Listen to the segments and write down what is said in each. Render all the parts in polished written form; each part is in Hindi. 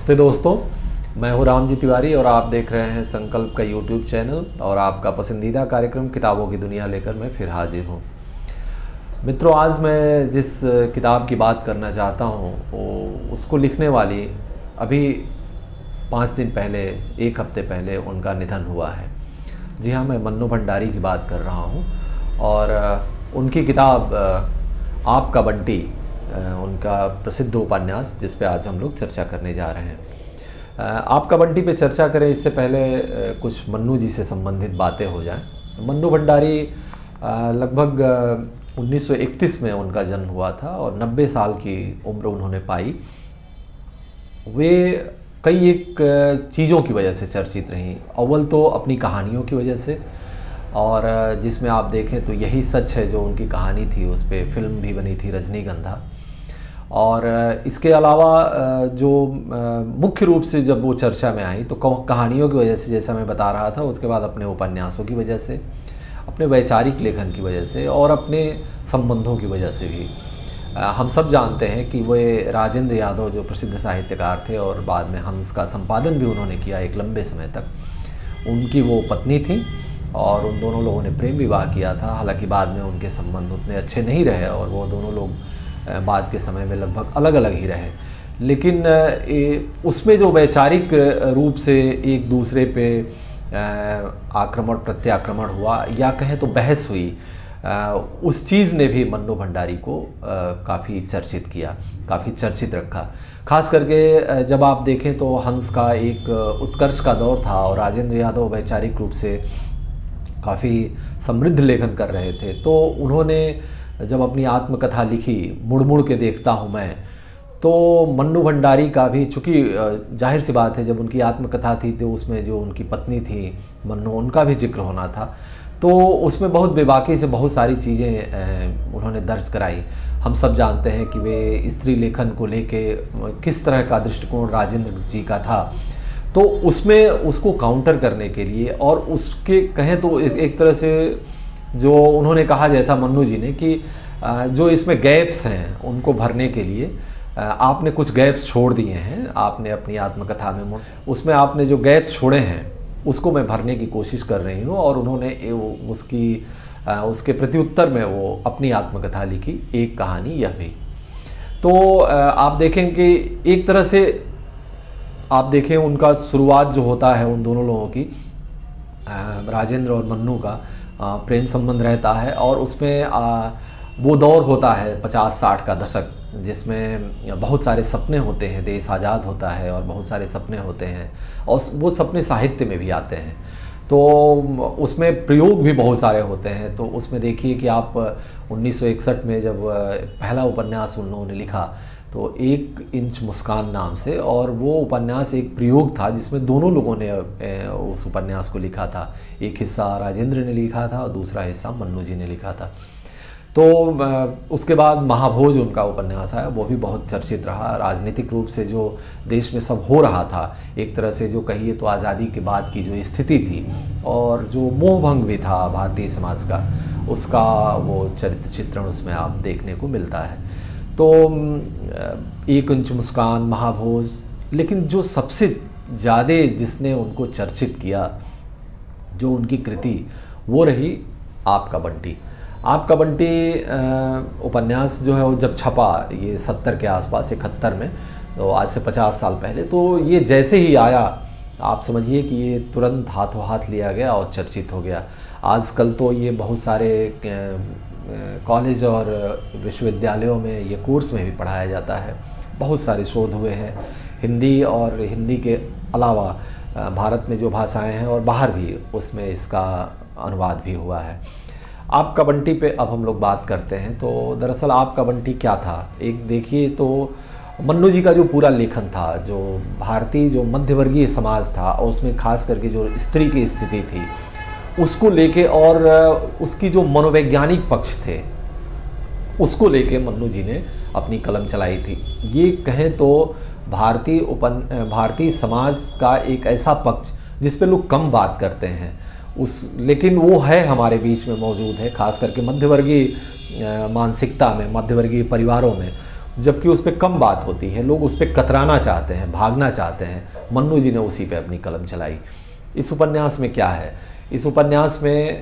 नमस्ते दोस्तों, मैं हूं राम जी तिवारी और आप देख रहे हैं संकल्प का यूट्यूब चैनल और आपका पसंदीदा कार्यक्रम किताबों की दुनिया लेकर मैं फिर हाजिर हूं। मित्रों, आज मैं जिस किताब की बात करना चाहता हूं वो उसको लिखने वाली अभी 5 दिन पहले, 1 हफ्ते पहले उनका निधन हुआ है। जी हाँ, मैं मन्नू भंडारी की बात कर रहा हूं और उनकी किताब आपका बंटी, उनका प्रसिद्ध उपन्यास जिस पे आज हम लोग चर्चा करने जा रहे हैं। आपका बंटी पे चर्चा करें इससे पहले कुछ मन्नू जी से संबंधित बातें हो जाएं। मन्नू भंडारी लगभग 1931 में उनका जन्म हुआ था और 90 साल की उम्र उन्होंने पाई। वे कई एक चीज़ों की वजह से चर्चित रहीं। अव्वल तो अपनी कहानियों की वजह से, और जिसमें आप देखें तो यही सच है जो उनकी कहानी थी, उस पर फिल्म भी बनी थी रजनीगंधा। और इसके अलावा जो मुख्य रूप से जब वो चर्चा में आई तो कहानियों की वजह से, जैसा मैं बता रहा था, उसके बाद अपने उपन्यासों की वजह से, अपने वैचारिक लेखन की वजह से और अपने संबंधों की वजह से भी। हम सब जानते हैं कि वे राजेंद्र यादव जो प्रसिद्ध साहित्यकार थे और बाद में हंस का संपादन भी उन्होंने किया एक लंबे समय तक, उनकी वो पत्नी थी और उन दोनों लोगों ने प्रेम विवाह किया था। हालांकि बाद में उनके संबंध उतने अच्छे नहीं रहे और वो दोनों लोग बाद के समय में लगभग अलग अलग ही रहे। लेकिन उसमें जो वैचारिक रूप से एक दूसरे पे आक्रमण प्रत्याक्रमण हुआ या कहें तो बहस हुई, उस चीज़ ने भी मन्नू भंडारी को काफ़ी चर्चित किया, काफ़ी चर्चित रखा। खास करके जब आप देखें तो हंस का एक उत्कर्ष का दौर था और राजेंद्र यादव वैचारिक रूप से काफ़ी समृद्ध लेखन कर रहे थे, तो उन्होंने जब अपनी आत्मकथा लिखी मुड़ मुड़ के देखता हूँ मैं, तो मन्नू भंडारी का भी, चूँकि जाहिर सी बात है जब उनकी आत्मकथा थी तो उसमें जो उनकी पत्नी थी मन्नू, उनका भी जिक्र होना था, तो उसमें बहुत बेबाकी से बहुत सारी चीज़ें उन्होंने दर्ज कराई। हम सब जानते हैं कि वे स्त्री लेखन को लेके किस तरह का दृष्टिकोण राजेंद्र जी का था, तो उसमें उसको काउंटर करने के लिए और उसके कहें तो एक तरह से जो उन्होंने कहा, जैसा मन्नू जी ने, कि जो इसमें गैप्स हैं उनको भरने के लिए आपने कुछ गैप्स छोड़ दिए हैं, आपने अपनी आत्मकथा में उसमें आपने जो गैप छोड़े हैं उसको मैं भरने की कोशिश कर रही हूँ। और उन्होंने उसके प्रत्युत्तर में वो अपनी आत्मकथा लिखी, एक कहानी यह भी। तो आप देखें कि एक तरह से आप देखें उनका शुरुआत जो होता है उन दोनों लोगों की, राजेंद्र और मन्नू का प्रेम संबंध रहता है और उसमें वो दौर होता है 50-60 का दशक, जिसमें बहुत सारे सपने होते हैं, देश आज़ाद होता है और बहुत सारे सपने होते हैं और वो सपने साहित्य में भी आते हैं, तो उसमें प्रयोग भी बहुत सारे होते हैं। तो उसमें देखिए कि आप 1961 में जब पहला उपन्यास उन लोगों ने लिखा तो 1 इंच मुस्कान नाम से, और वो उपन्यास एक प्रयोग था जिसमें दोनों लोगों ने उस उपन्यास को लिखा था। एक हिस्सा राजेंद्र ने लिखा था और दूसरा हिस्सा मन्नू जी ने लिखा था। तो उसके बाद महाभोज उनका उपन्यास आया, वो भी बहुत चर्चित रहा। राजनीतिक रूप से जो देश में सब हो रहा था, एक तरह से जो कहिए तो आज़ादी के बाद की जो स्थिति थी और जो मोहभंग भी था भारतीय समाज का, उसका वो चरित्र चित्रण उसमें आप देखने को मिलता है। तो 1 इंच मुस्कान, महाभोज, लेकिन जो सबसे ज़्यादा जिसने उनको चर्चित किया, जो उनकी कृति, वो रही आपका बंटी। आपका बंटी उपन्यास जो है वो जब छपा, ये 70 के आसपास, 71 में, तो आज से 50 साल पहले, तो ये जैसे ही आया आप समझिए कि ये तुरंत हाथों हाथ लिया गया और चर्चित हो गया। आजकल तो ये बहुत सारे कॉलेज और विश्वविद्यालयों में ये कोर्स में भी पढ़ाया जाता है। बहुत सारे शोध हुए हैं हिंदी और हिंदी के अलावा भारत में जो भाषाएं हैं और बाहर भी, उसमें इसका अनुवाद भी हुआ है। आपका बंटी पे अब हम लोग बात करते हैं। तो दरअसल आपका बंटी क्या था, एक देखिए तो मन्नू जी का जो पूरा लेखन था, जो भारतीय जो मध्यवर्गीय समाज था और उसमें खास करके जो स्त्री की स्थिति थी उसको लेके और उसकी जो मनोवैज्ञानिक पक्ष थे उसको लेके मन्नू जी ने अपनी कलम चलाई थी। ये कहें तो भारतीय समाज का एक ऐसा पक्ष जिस पे लोग कम बात करते हैं, लेकिन वो है, हमारे बीच में मौजूद है, खास करके मध्यवर्गीय मानसिकता में, मध्यवर्गीय परिवारों में जबकि उस पर कम बात होती है, लोग उस पर कतराना चाहते हैं, भागना चाहते हैं। मन्नू जी ने उसी पे अपनी कलम चलाई। इस उपन्यास में क्या है? इस उपन्यास में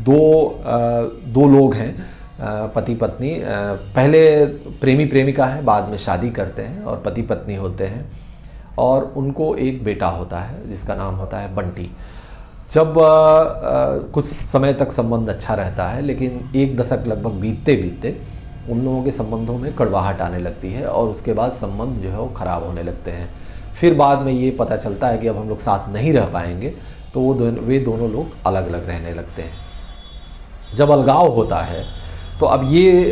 दो लोग हैं, पति पत्नी। पहले प्रेमी प्रेमिका है, बाद में शादी करते हैं और पति पत्नी होते हैं, और उनको एक बेटा होता है जिसका नाम होता है बंटी। जब कुछ समय तक संबंध अच्छा रहता है, लेकिन 1 दशक लगभग बीतते बीतते उन लोगों के संबंधों में कड़वाहट आने लगती है और उसके बाद संबंध जो है वो ख़राब होने लगते हैं। फिर बाद में ये पता चलता है कि अब हम लोग साथ नहीं रह पाएंगे, तो वे दोनों लोग अलग अलग रहने लगते हैं। जब अलगाव होता है तो अब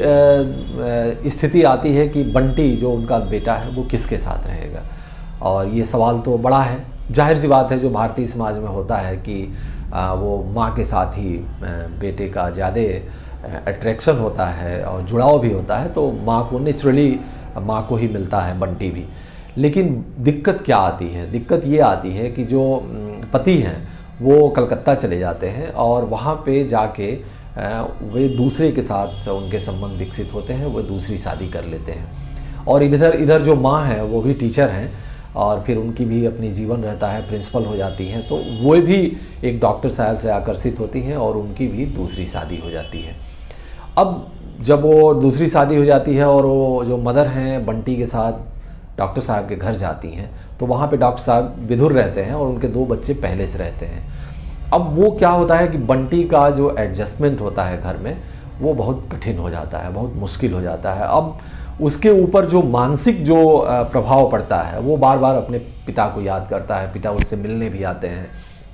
ये स्थिति आती है कि बंटी जो उनका बेटा है वो किसके साथ रहेगा, और ये सवाल तो बड़ा है। जाहिर सी बात है, जो भारतीय समाज में होता है कि वो माँ के साथ ही बेटे का ज़्यादा अट्रैक्शन होता है और जुड़ाव भी होता है, तो माँ को नेचुरली माँ को ही मिलता है बंटी भी। लेकिन दिक्कत क्या आती है? दिक्कत ये आती है कि जो पति हैं वो कलकत्ता चले जाते हैं और वहाँ पे जाके वे दूसरे के साथ उनके संबंध विकसित होते हैं, वो दूसरी शादी कर लेते हैं। और इधर जो माँ है वो भी टीचर हैं, और फिर उनकी भी अपनी जीवन रहता है, प्रिंसिपल हो जाती हैं, तो वो भी एक डॉक्टर साहब से आकर्षित होती हैं और उनकी भी दूसरी शादी हो जाती है। अब जब वो दूसरी शादी हो जाती है और वो जो मदर हैं बंटी के साथ डॉक्टर साहब के घर जाती हैं, तो वहाँ पे डॉक्टर साहब विधुर रहते हैं और उनके 2 बच्चे पहले से रहते हैं। अब वो क्या होता है कि बंटी का जो एडजस्टमेंट होता है घर में, वो बहुत कठिन हो जाता है, बहुत मुश्किल हो जाता है। अब उसके ऊपर जो मानसिक जो प्रभाव पड़ता है, वो बार बार अपने पिता को याद करता है। पिता उससे मिलने भी आते हैं,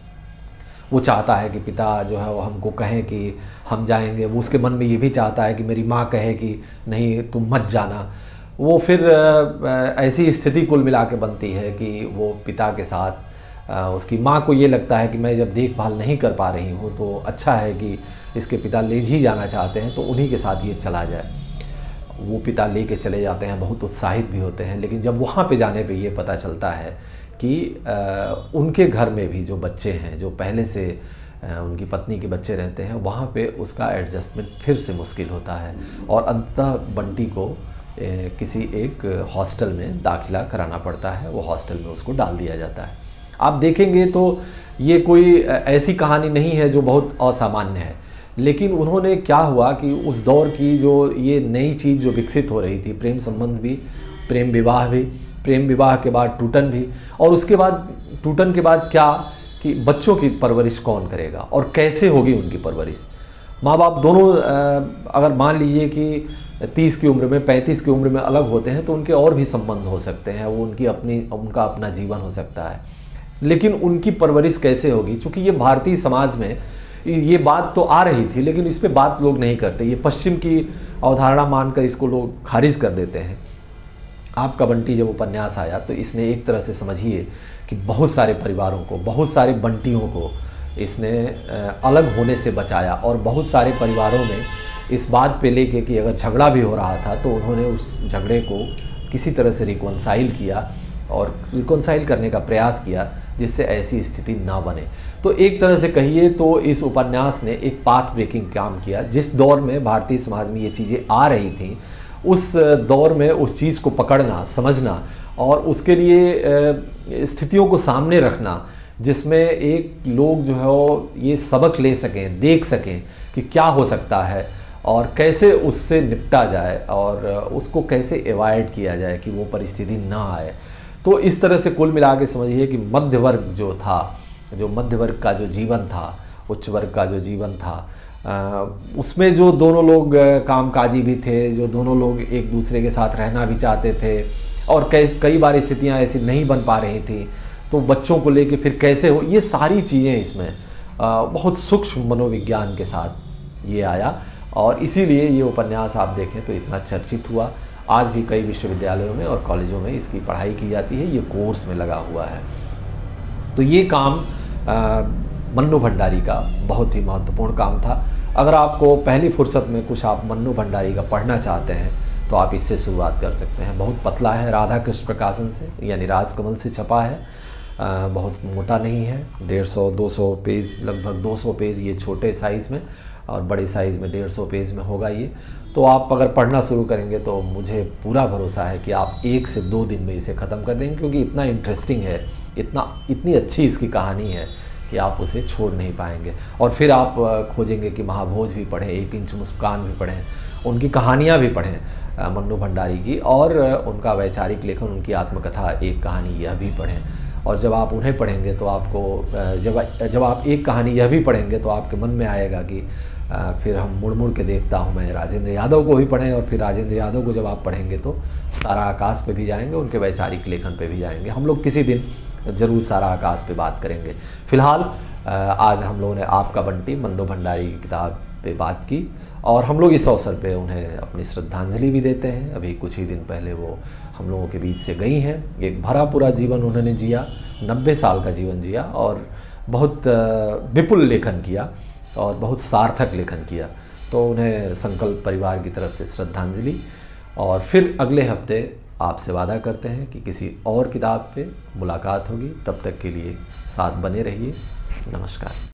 वो चाहता है कि पिता जो है वो हमको कहें कि हम जाएंगे। वो उसके मन में ये भी चाहता है कि मेरी माँ कहे कि नहीं तुम मत जाना। वो फिर ऐसी स्थिति कुल मिला के बनती है कि वो पिता के साथ उसकी माँ को ये लगता है कि मैं जब देखभाल नहीं कर पा रही हूँ तो अच्छा है कि इसके पिता ले ही जाना चाहते हैं तो उन्हीं के साथ ये चला जाए। वो पिता ले के चले जाते हैं, बहुत उत्साहित भी होते हैं। लेकिन जब वहाँ पे जाने पे ये पता चलता है कि उनके घर में भी जो बच्चे हैं, जो पहले से उनकी पत्नी के बच्चे रहते हैं, वहाँ पे उसका एडजस्टमेंट फिर से मुश्किल होता है और अंततः बंटी को किसी एक हॉस्टल में दाखिला कराना पड़ता है। वो हॉस्टल में उसको डाल दिया जाता है। आप देखेंगे तो ये कोई ऐसी कहानी नहीं है जो बहुत असामान्य है, लेकिन उन्होंने क्या हुआ कि उस दौर की जो ये नई चीज़ जो विकसित हो रही थी, प्रेम संबंध भी, प्रेम विवाह भी, प्रेम विवाह के बाद टूटन भी, और उसके बाद टूटन के बाद क्या कि बच्चों की परवरिश कौन करेगा और कैसे होगी उनकी परवरिश। माँ बाप दोनों अगर मान लीजिए कि 30 की उम्र में, 35 की उम्र में अलग होते हैं तो उनके और भी संबंध हो सकते हैं, वो उनका अपना जीवन हो सकता है, लेकिन उनकी परवरिश कैसे होगी? चूँकि ये भारतीय समाज में ये बात तो आ रही थी, लेकिन इस पे बात लोग नहीं करते। ये पश्चिम की अवधारणा मानकर इसको लोग खारिज कर देते हैं। आपका बंटी जब उपन्यास आया तो इसने एक तरह से समझिए कि बहुत सारे परिवारों को, बहुत सारे बंटियों को इसने अलग होने से बचाया, और बहुत सारे परिवारों में इस बात पे लेके कि अगर झगड़ा भी हो रहा था तो उन्होंने उस झगड़े को किसी तरह से रिकॉन्साइल किया और रिकॉन्साइल करने का प्रयास किया जिससे ऐसी स्थिति ना बने। तो एक तरह से कहिए तो इस उपन्यास ने एक पाथ ब्रेकिंग काम किया। जिस दौर में भारतीय समाज में ये चीज़ें आ रही थी, उस दौर में उस चीज़ को पकड़ना, समझना और उसके लिए स्थितियों को सामने रखना, जिसमें एक लोग जो है वो ये सबक ले सकें, देख सकें कि क्या हो सकता है और कैसे उससे निपटा जाए और उसको कैसे अवॉइड किया जाए कि वो परिस्थिति ना आए। तो इस तरह से कुल मिला के समझिए कि मध्य वर्ग जो था, जो मध्य वर्ग का जो जीवन था, उच्च वर्ग का जो जीवन था, उसमें जो दोनों लोग कामकाजी भी थे, जो दोनों लोग एक दूसरे के साथ रहना भी चाहते थे, और कई बार स्थितियां ऐसी नहीं बन पा रही थी, तो बच्चों को लेके फिर कैसे हो, ये सारी चीज़ें इसमें बहुत सूक्ष्म मनोविज्ञान के साथ ये आया, और इसीलिए ये उपन्यास आप देखें तो इतना चर्चित हुआ। आज भी कई विश्वविद्यालयों में और कॉलेजों में इसकी पढ़ाई की जाती है, ये कोर्स में लगा हुआ है। तो ये काम मन्नू भंडारी का बहुत ही महत्वपूर्ण काम था। अगर आपको पहली फुर्सत में कुछ आप मन्नू भंडारी का पढ़ना चाहते हैं तो आप इससे शुरुआत कर सकते हैं। बहुत पतला है, राधा कृष्ण प्रकाशन से यानी राजकमल से छपा है, बहुत मोटा नहीं है, 150-200 पेज, लगभग 200 पेज ये छोटे साइज़ में, और बड़े साइज़ में 150 पेज में होगा ये। तो आप अगर पढ़ना शुरू करेंगे तो मुझे पूरा भरोसा है कि आप 1 से 2 दिन में इसे ख़त्म कर देंगे, क्योंकि इतना इंटरेस्टिंग है, इतनी अच्छी इसकी कहानी है कि आप उसे छोड़ नहीं पाएंगे। और फिर आप खोजेंगे कि महाभोज भी पढ़ें, 1 इंच मुस्कान भी पढ़ें, उनकी कहानियाँ भी पढ़ें मन्नू भंडारी की, और उनका वैचारिक लेखन, उनकी आत्मकथा एक कहानी यह भी पढ़ें। और जब आप उन्हें पढ़ेंगे तो आपको जब आप एक कहानी यह भी पढ़ेंगे तो आपके मन में आएगा कि फिर हम मुड़ मुड़ के देखता हूँ मैं राजेंद्र यादव को भी पढ़ें। और फिर राजेंद्र यादव को जब आप पढ़ेंगे तो सारा आकाश पे भी जाएंगे, उनके वैचारिक लेखन पे भी जाएंगे। हम लोग किसी दिन ज़रूर सारा आकाश पे बात करेंगे। फ़िलहाल आज हम लोगों ने आपका बंटी मन्नू भंडारी की किताब पे बात की, और हम लोग इस अवसर पे उन्हें अपनी श्रद्धांजलि भी देते हैं। अभी कुछ ही दिन पहले वो हम लोगों के बीच से गई हैं। एक भरा पूरा जीवन उन्होंने जिया, 90 साल का जीवन जिया, और बहुत विपुल लेखन किया और बहुत सार्थक लेखन किया। तो उन्हें संकल्प परिवार की तरफ से श्रद्धांजलि। और फिर अगले हफ्ते आपसे वादा करते हैं कि किसी और किताब पे मुलाकात होगी। तब तक के लिए साथ बने रहिए। नमस्कार।